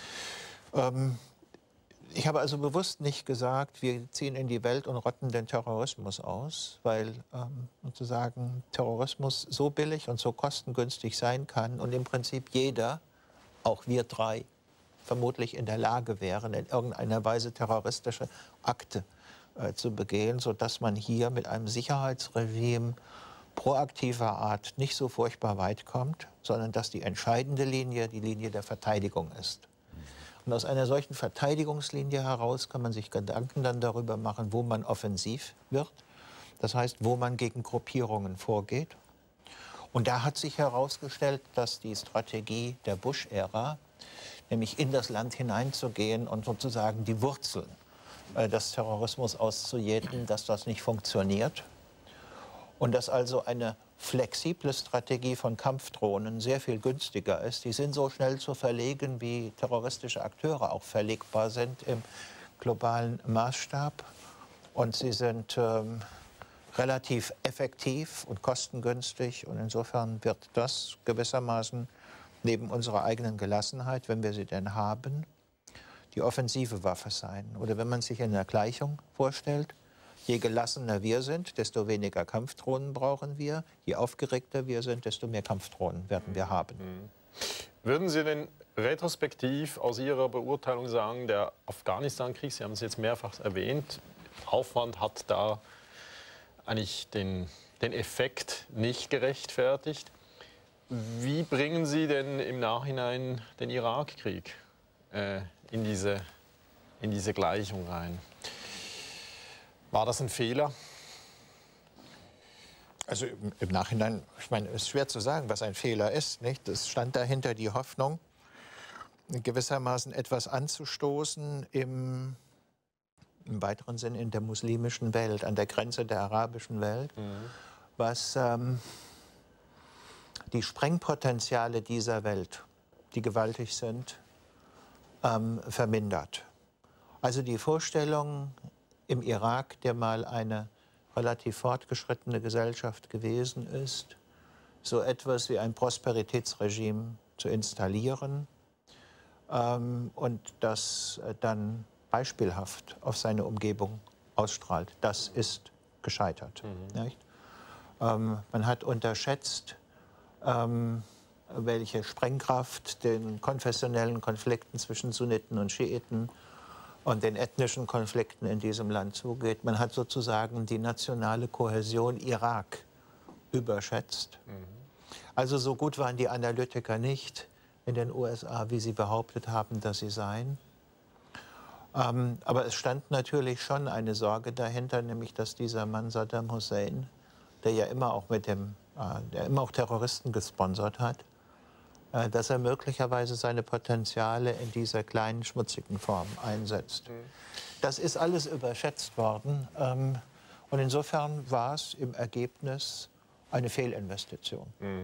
Ich habe also bewusst nicht gesagt, wir ziehen in die Welt und rotten den Terrorismus aus, weil sozusagen Terrorismus so billig und so kostengünstig sein kann und im Prinzip jeder, auch wir drei, vermutlich in der Lage wären, in irgendeiner Weise terroristische Akte zu begehen, sodass man hier mit einem Sicherheitsregime proaktiver Art nicht so furchtbar weit kommt, sondern dass die entscheidende Linie die Linie der Verteidigung ist. Und aus einer solchen Verteidigungslinie heraus kann man sich Gedanken dann darüber machen, wo man offensiv wird. Das heißt, wo man gegen Gruppierungen vorgeht. Und da hat sich herausgestellt, dass die Strategie der Bush-Ära nämlich in das Land hineinzugehen und sozusagen die Wurzeln des Terrorismus auszujäten, dass das nicht funktioniert. Und dass also eine flexible Strategie von Kampfdrohnen sehr viel günstiger ist. Die sind so schnell zu verlegen, wie terroristische Akteure auch verlegbar sind im globalen Maßstab. Und sie sind relativ effektiv und kostengünstig. Und insofern wird das gewissermaßen neben unserer eigenen Gelassenheit, wenn wir sie denn haben, die offensive Waffe sein. Oder wenn man sich in der Gleichung vorstellt, je gelassener wir sind, desto weniger Kampfdrohnen brauchen wir. Je aufgeregter wir sind, desto mehr Kampfdrohnen werden wir haben. Würden Sie denn retrospektiv aus Ihrer Beurteilung sagen, der Afghanistan-Krieg, Sie haben es jetzt mehrfach erwähnt, Aufwand hat da eigentlich den Effekt nicht gerechtfertigt. Wie bringen Sie denn im Nachhinein den Irakkrieg in diese Gleichung rein? War das ein Fehler? Also im Nachhinein, ich meine, es ist schwer zu sagen, was ein Fehler ist, nicht? Es stand dahinter die Hoffnung, gewissermaßen etwas anzustoßen im weiteren Sinn in der muslimischen Welt, an der Grenze der arabischen Welt, was die Sprengpotenziale dieser Welt, die gewaltig sind, vermindert. Also die Vorstellung im Irak, der mal eine relativ fortgeschrittene Gesellschaft gewesen ist, so etwas wie ein Prosperitätsregime zu installieren und das dann beispielhaft auf seine Umgebung ausstrahlt. Das ist gescheitert. Nicht? Man hat unterschätzt, welche Sprengkraft den konfessionellen Konflikten zwischen Sunniten und Schiiten und den ethnischen Konflikten in diesem Land zugeht. Man hat sozusagen die nationale Kohäsion Irak überschätzt. Also so gut waren die Analytiker nicht in den USA, wie sie behauptet haben, dass sie seien. Aber es stand natürlich schon eine Sorge dahinter, nämlich dass dieser Mann Saddam Hussein, der ja immer auch der immer auch Terroristen gesponsert hat, dass er möglicherweise seine Potenziale in dieser kleinen, schmutzigen Form einsetzt. Das ist alles überschätzt worden. Und insofern war es im Ergebnis eine Fehlinvestition.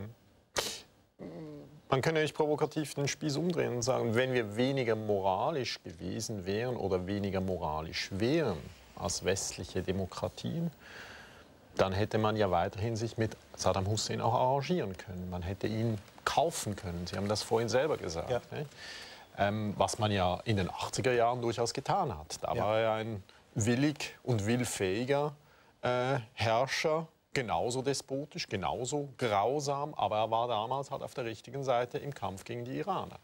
Man kann ja nicht provokativ den Spieß umdrehen und sagen, wenn wir weniger moralisch gewesen wären oder weniger moralisch wären als westliche Demokratien, dann hätte man ja weiterhin sich mit Saddam Hussein auch arrangieren können. Man hätte ihn kaufen können. Sie haben das vorhin selber gesagt. Ja. Was man ja in den 80er Jahren durchaus getan hat. Da war er ein willig und willfähiger Herrscher, genauso despotisch, genauso grausam, aber er war damals halt auf der richtigen Seite im Kampf gegen die Iraner.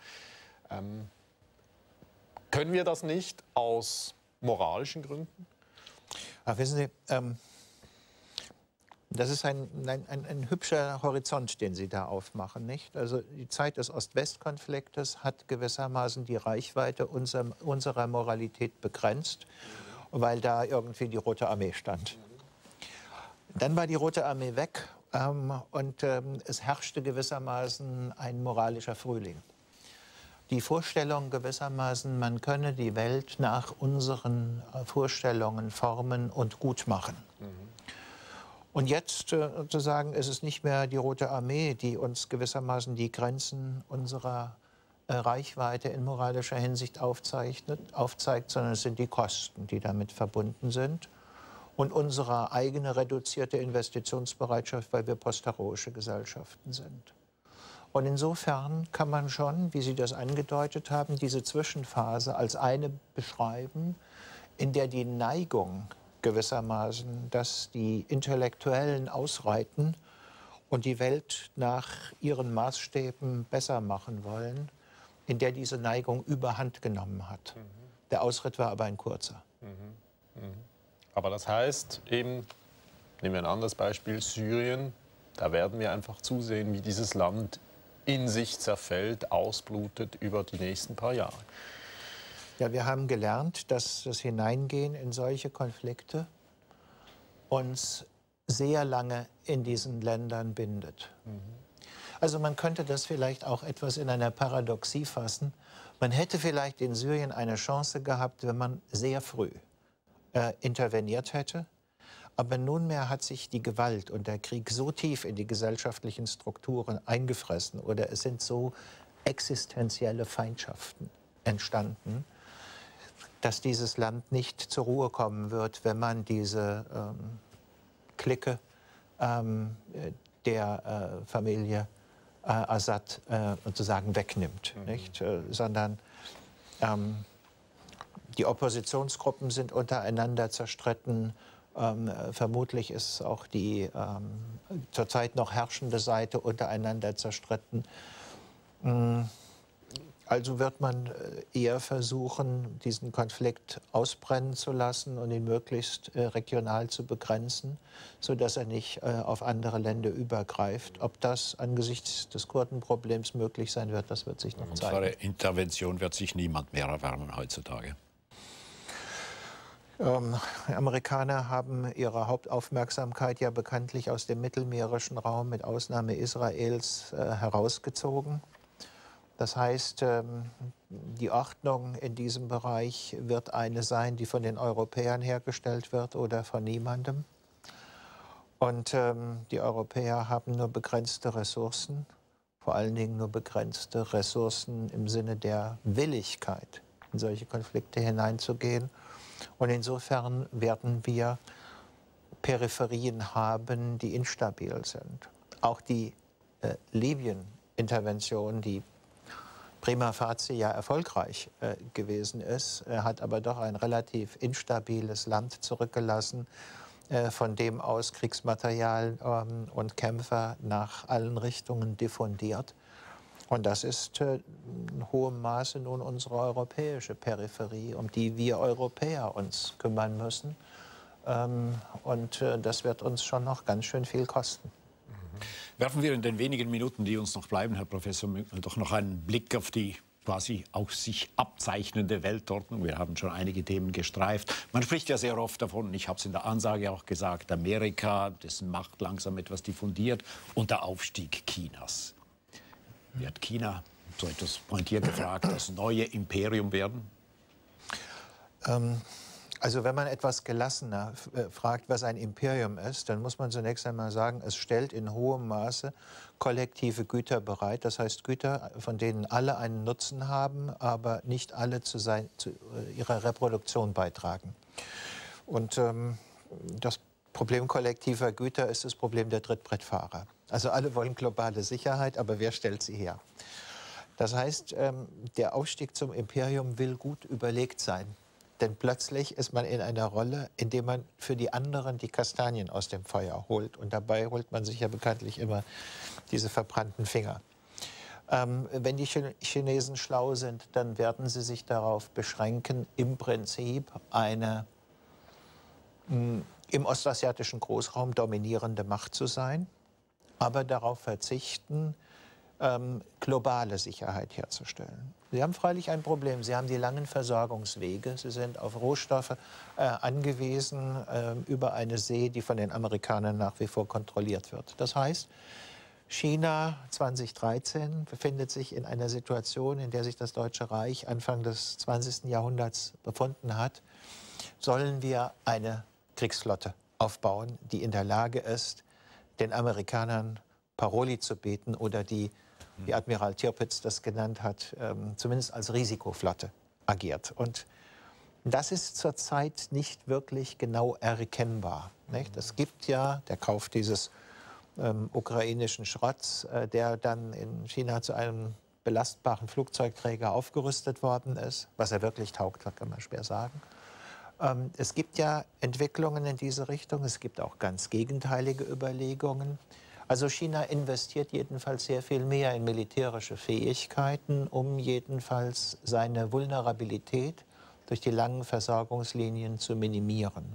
Können wir das nicht aus moralischen Gründen? Ach, wissen Sie, das ist ein hübscher Horizont, den Sie da aufmachen, nicht? Also die Zeit des Ost-West-Konfliktes hat gewissermaßen die Reichweite unserer Moralität begrenzt, weil da irgendwie die Rote Armee stand. Dann war die Rote Armee weg und es herrschte gewissermaßen ein moralischer Frühling. Die Vorstellung gewissermaßen, man könne die Welt nach unseren Vorstellungen formen und gut machen. Und jetzt sozusagen ist es nicht mehr die Rote Armee, die uns gewissermaßen die Grenzen unserer Reichweite in moralischer Hinsicht aufzeigt, sondern es sind die Kosten, die damit verbunden sind. Und unsere eigene reduzierte Investitionsbereitschaft, weil wir postheroische Gesellschaften sind. Und insofern kann man schon, wie Sie das angedeutet haben, diese Zwischenphase als eine beschreiben, in der die Neigung gewissermaßen, dass die Intellektuellen ausreiten und die Welt nach ihren Maßstäben besser machen wollen, in der diese Neigung überhand genommen hat. Der Ausritt war aber ein kurzer. Aber das heißt eben, nehmen wir ein anderes Beispiel, Syrien, da werden wir einfach zusehen, wie dieses Land in sich zerfällt, ausblutet über die nächsten paar Jahre. Ja, wir haben gelernt, dass das Hineingehen in solche Konflikte uns sehr lange in diesen Ländern bindet. Also man könnte das vielleicht auch etwas in einer Paradoxie fassen. Man hätte vielleicht in Syrien eine Chance gehabt, wenn man sehr früh interveniert hätte. Aber nunmehr hat sich die Gewalt und der Krieg so tief in die gesellschaftlichen Strukturen eingefressen oder es sind so existenzielle Feindschaften entstanden, dass dieses Land nicht zur Ruhe kommen wird, wenn man diese Clique der Familie Assad sozusagen wegnimmt, nicht? Sondern die Oppositionsgruppen sind untereinander zerstritten. Vermutlich ist auch die zurzeit noch herrschende Seite untereinander zerstritten. Also wird man eher versuchen, diesen Konflikt ausbrennen zu lassen und ihn möglichst regional zu begrenzen, sodass er nicht auf andere Länder übergreift. Ob das angesichts des Kurdenproblems möglich sein wird, das wird sich noch zeigen. Unsere Intervention wird sich niemand mehr erwärmen heutzutage. Die Amerikaner haben ihre Hauptaufmerksamkeit ja bekanntlich aus dem mittelmeerischen Raum mit Ausnahme Israels herausgezogen. Das heißt, die Ordnung in diesem Bereich wird eine sein, die von den Europäern hergestellt wird oder von niemandem. Und die Europäer haben nur begrenzte Ressourcen, vor allen Dingen nur begrenzte Ressourcen im Sinne der Willigkeit, in solche Konflikte hineinzugehen. Und insofern werden wir Peripherien haben, die instabil sind. Auch die Libyen-Intervention, die prima facie ja erfolgreich gewesen ist, hat aber doch ein relativ instabiles Land zurückgelassen, von dem aus Kriegsmaterial und Kämpfer nach allen Richtungen diffundiert. Und das ist in hohem Maße nun unsere europäische Peripherie, um die wir Europäer uns kümmern müssen. Und das wird uns schon noch ganz schön viel kosten. Werfen wir in den wenigen Minuten, die uns noch bleiben, Herr Professor Münkler, doch noch einen Blick auf die quasi auch sich abzeichnende Weltordnung. Wir haben schon einige Themen gestreift. Man spricht ja sehr oft davon, ich habe es in der Ansage auch gesagt, Amerika, dessen Macht langsam etwas diffundiert, und der Aufstieg Chinas. Wird China, so etwas pointiert gefragt, das neue Imperium werden? Also wenn man etwas gelassener fragt, was ein Imperium ist, dann muss man zunächst einmal sagen, es stellt in hohem Maße kollektive Güter bereit. Das heißt Güter, von denen alle einen Nutzen haben, aber nicht alle zu ihrer Reproduktion beitragen. Und das Problem kollektiver Güter ist das Problem der Trittbrettfahrer. Also alle wollen globale Sicherheit, aber wer stellt sie her? Das heißt, der Aufstieg zum Imperium will gut überlegt sein. Denn plötzlich ist man in einer Rolle, in der man für die anderen die Kastanien aus dem Feuer holt. Und dabei holt man sich ja bekanntlich immer diese verbrannten Finger. Wenn die Chinesen schlau sind, dann werden sie sich darauf beschränken, im Prinzip eine im ostasiatischen Großraum dominierende Macht zu sein, aber darauf verzichten, globale Sicherheit herzustellen. Sie haben freilich ein Problem. Sie haben die langen Versorgungswege. Sie sind auf Rohstoffe angewiesen über eine See, die von den Amerikanern nach wie vor kontrolliert wird. Das heißt, China 2013 befindet sich in einer Situation, in der sich das Deutsche Reich Anfang des 20. Jahrhunderts befunden hat. Sollen wir eine Kriegsflotte aufbauen, die in der Lage ist, den Amerikanern Paroli zu bieten oder die, wie Admiral Tirpitz das genannt hat, zumindest als Risikoflotte agiert. Und das ist zurzeit nicht wirklich genau erkennbar. Nicht? Es gibt ja der Kauf dieses ukrainischen Schrotts, der dann in China zu einem belastbaren Flugzeugträger aufgerüstet worden ist. Was er wirklich taugt, kann man schwer sagen. Es gibt ja Entwicklungen in diese Richtung. Es gibt auch ganz gegenteilige Überlegungen. Also China investiert jedenfalls sehr viel mehr in militärische Fähigkeiten, um jedenfalls seine Vulnerabilität durch die langen Versorgungslinien zu minimieren.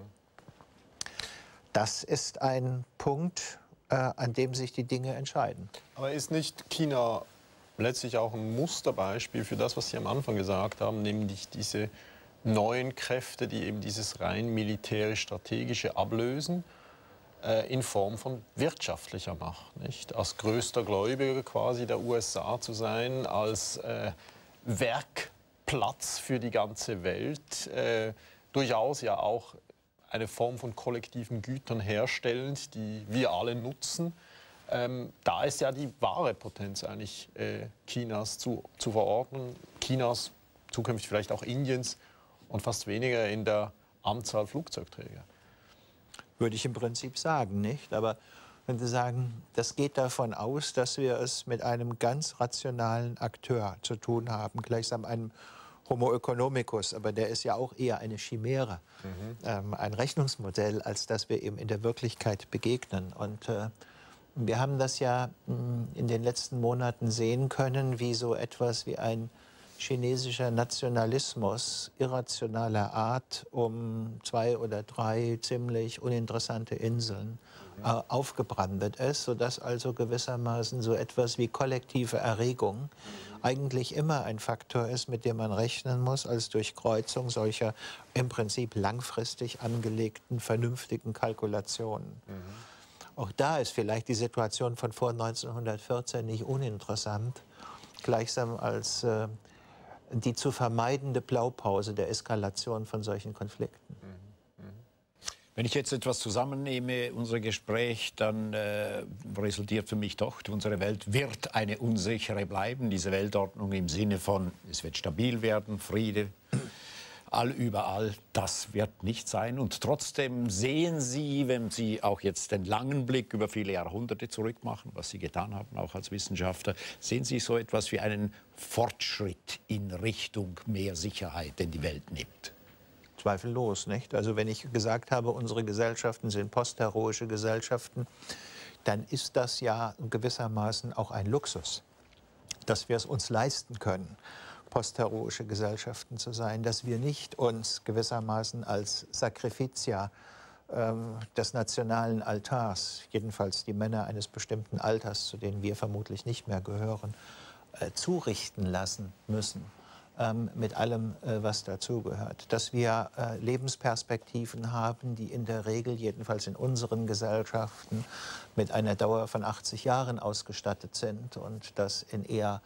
Das ist ein Punkt, an dem sich die Dinge entscheiden. Aber ist nicht China letztlich auch ein Musterbeispiel für das, was Sie am Anfang gesagt haben, nämlich diese neuen Kräfte, die eben dieses rein militärisch-strategische ablösen? in Form von wirtschaftlicher Macht. Nicht? Als größter Gläubiger quasi der USA zu sein, als Werkplatz für die ganze Welt, durchaus ja auch eine Form von kollektiven Gütern herstellend, die wir alle nutzen. Da ist ja die wahre Potenz eigentlich Chinas zu verordnen, Chinas, zukünftig vielleicht auch Indiens und fast weniger in der Anzahl Flugzeugträger. Würde ich im Prinzip sagen, nicht? Aber wenn Sie sagen, das geht davon aus, dass wir es mit einem ganz rationalen Akteur zu tun haben, gleichsam einem Homo economicus, aber der ist ja auch eher eine Chimäre, ein Rechnungsmodell, als dass wir ihm in der Wirklichkeit begegnen. Und wir haben das ja in den letzten Monaten sehen können, wie so etwas wie ein chinesischer Nationalismus irrationaler Art um 2 oder 3 ziemlich uninteressante Inseln aufgebrandet ist, sodass also gewissermaßen so etwas wie kollektive Erregung eigentlich immer ein Faktor ist, mit dem man rechnen muss, als Durchkreuzung solcher im Prinzip langfristig angelegten, vernünftigen Kalkulationen. Auch da ist vielleicht die Situation von vor 1914 nicht uninteressant, gleichsam als die zu vermeidende Blaupause der Eskalation von solchen Konflikten. Wenn ich jetzt etwas zusammennehme, unser Gespräch, dann resultiert für mich doch, unsere Welt wird eine unsichere bleiben. Diese Weltordnung im Sinne von, es wird stabil werden, Friede, überall, das wird nicht sein. Und trotzdem sehen Sie, wenn Sie auch jetzt den langen Blick über viele Jahrhunderte zurück machen, was Sie getan haben, auch als Wissenschaftler, sehen Sie so etwas wie einen Fortschritt in Richtung mehr Sicherheit, den die Welt nimmt? Zweifellos, nicht? Also wenn ich gesagt habe, unsere Gesellschaften sind postheroische Gesellschaften, dann ist das ja gewissermaßen auch ein Luxus, dass wir es uns leisten können, postheroische Gesellschaften zu sein, dass wir nicht uns gewissermaßen als Sacrificia des nationalen Altars, jedenfalls die Männer eines bestimmten Alters, zu denen wir vermutlich nicht mehr gehören, zurichten lassen müssen. Mit allem, was dazugehört. Dass wir Lebensperspektiven haben, die in der Regel, jedenfalls in unseren Gesellschaften, mit einer Dauer von 80 Jahren ausgestattet sind und dass in eher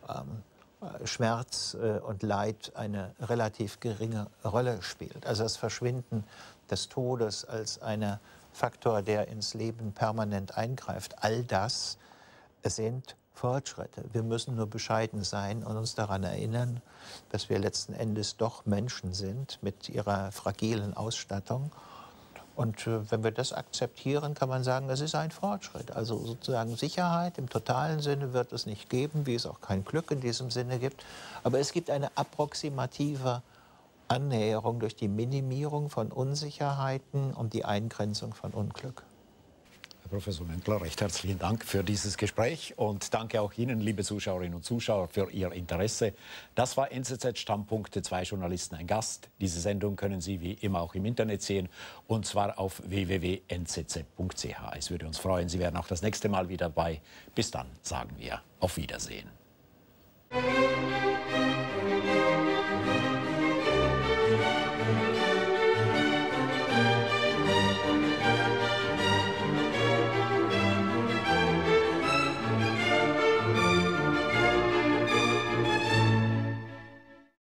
Schmerz und Leid eine relativ geringe Rolle spielt. Also das Verschwinden des Todes als ein Faktor, der ins Leben permanent eingreift. All das sind Fortschritte. Wir müssen nur bescheiden sein und uns daran erinnern, dass wir letzten Endes doch Menschen sind mit ihrer fragilen Ausstattung. Und wenn wir das akzeptieren, kann man sagen, es ist ein Fortschritt. Also sozusagen Sicherheit im totalen Sinne wird es nicht geben, wie es auch kein Glück in diesem Sinne gibt. Aber es gibt eine approximative Annäherung durch die Minimierung von Unsicherheiten und die Eingrenzung von Unglück. Herr Professor Münkler, recht herzlichen Dank für dieses Gespräch und danke auch Ihnen, liebe Zuschauerinnen und Zuschauer, für Ihr Interesse. Das war NZZ Standpunkte, 2 Journalisten, ein Gast. Diese Sendung können Sie wie immer auch im Internet sehen, und zwar auf www.nzz.ch. Es würde uns freuen, Sie wären auch das nächste Mal wieder dabei. Bis dann sagen wir auf Wiedersehen.